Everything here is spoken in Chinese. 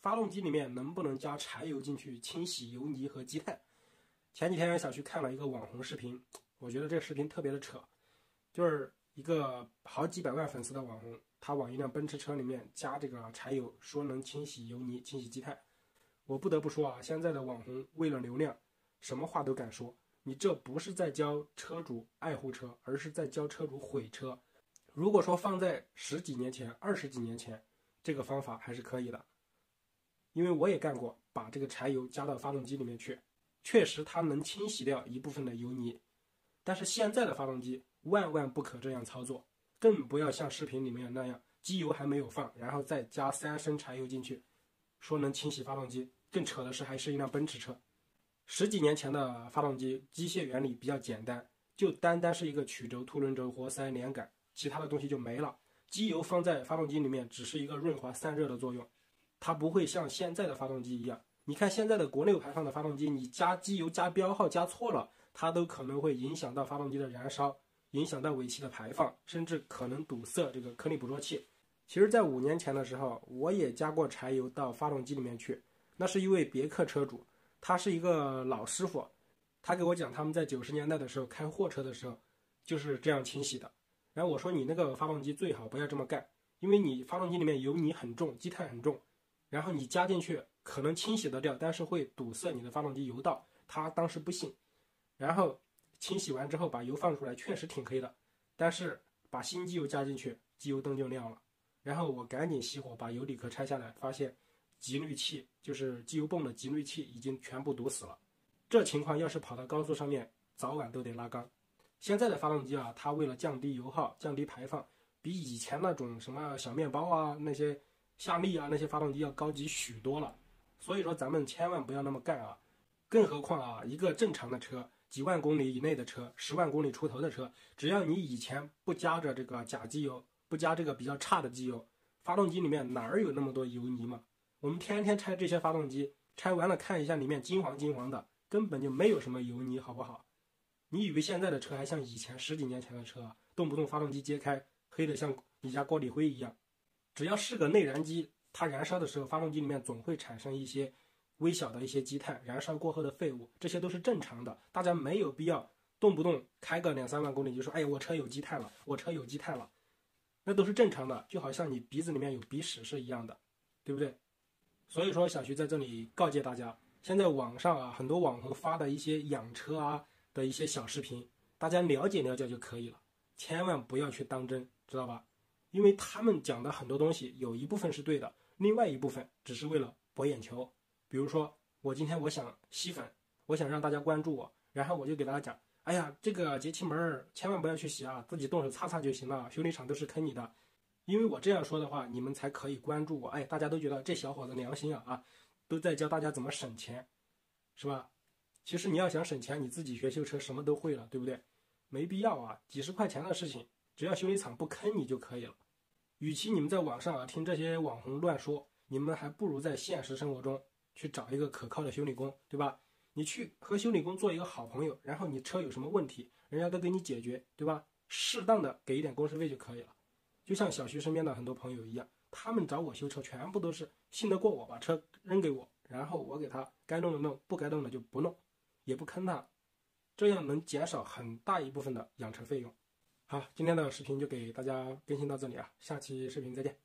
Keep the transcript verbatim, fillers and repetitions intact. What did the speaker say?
发动机里面能不能加柴油进去清洗油泥和积碳？前几天小徐看了一个网红视频，我觉得这个视频特别的扯，就是一个好几百万粉丝的网红，他往一辆奔驰车里面加这个柴油，说能清洗油泥、清洗积碳。我不得不说啊，现在的网红为了流量，什么话都敢说。你这不是在教车主爱护车，而是在教车主毁车。如果说放在十几年前、二十几年前，这个方法还是可以的，因为我也干过，把这个柴油加到发动机里面去，确实它能清洗掉一部分的油泥。但是现在的发动机万万不可这样操作，更不要像视频里面那样，机油还没有放，然后再加三升柴油进去，说能清洗发动机。更扯的是，还是一辆奔驰车。十几年前的发动机机械原理比较简单，就单单是一个曲轴、凸轮轴、活塞、连杆，其他的东西就没了。机油放在发动机里面只是一个润滑散热的作用，它不会像现在的发动机一样。你看现在的国内排放的发动机，你加机油加标号加错了，它都可能会影响到发动机的燃烧，影响到尾气的排放，甚至可能堵塞这个颗粒捕捉器。其实在五年前的时候，我也加过柴油到发动机里面去，那是一位别克车主，他是一个老师傅，他给我讲他们在九十年代的时候开货车的时候就是这样清洗的。然后我说你那个发动机最好不要这么干，因为你发动机里面油泥很重，积碳很重，然后你加进去可能清洗得掉，但是会堵塞你的发动机油道。他当时不信，然后清洗完之后把油放出来，确实挺黑的，但是把新机油加进去，机油灯就亮了。然后我赶紧熄火，把油底壳拆下来，发现集滤器就是机油泵的集滤器已经全部堵死了。这情况要是跑到高速上面，早晚都得拉缸。现在的发动机啊，它为了降低油耗、降低排放，比以前那种什么小面包啊、那些夏利啊那些发动机要高级许多了。所以说咱们千万不要那么干啊！更何况啊，一个正常的车，几万公里以内的车，十万公里出头的车，只要你以前不加着这个假机油，不加这个比较差的机油，发动机里面哪儿有那么多油泥嘛？我们天天拆这些发动机，拆完了看一下里面金黄金黄的，根本就没有什么油泥，好不好？你以为现在的车还像以前十几年前的车啊？动不动发动机揭开，黑的像你家锅里灰一样。只要是个内燃机，它燃烧的时候，发动机里面总会产生一些微小的一些积碳，燃烧过后的废物，这些都是正常的。大家没有必要动不动开个两三万公里就说，哎，我车有积碳了，我车有积碳了，那都是正常的，就好像你鼻子里面有鼻屎是一样的，对不对？所以说小徐在这里告诫大家，现在网上啊很多网红发的一些养车啊的一些小视频，大家了解了解就可以了，千万不要去当真，知道吧？因为他们讲的很多东西有一部分是对的，另外一部分只是为了博眼球。比如说我今天我想吸粉，我想让大家关注我，然后我就给大家讲，哎呀，这个节气门千万不要去洗啊，自己动手擦擦就行了，修理厂都是坑你的。因为我这样说的话，你们才可以关注我，哎，大家都觉得这小伙子良心啊啊，都在教大家怎么省钱，是吧？其实你要想省钱，你自己学修车什么都会了，对不对？没必要啊，几十块钱的事情，只要修理厂不坑你就可以了。与其你们在网上啊听这些网红乱说，你们还不如在现实生活中去找一个可靠的修理工，对吧？你去和修理工做一个好朋友，然后你车有什么问题，人家都给你解决，对吧？适当的给一点工时费就可以了。就像小徐身边的很多朋友一样，他们找我修车全部都是信得过我，把车扔给我，然后我给他该弄的弄，不该弄的就不弄，也不坑他，这样能减少很大一部分的养车费用。好，今天的视频就给大家更新到这里啊，下期视频再见。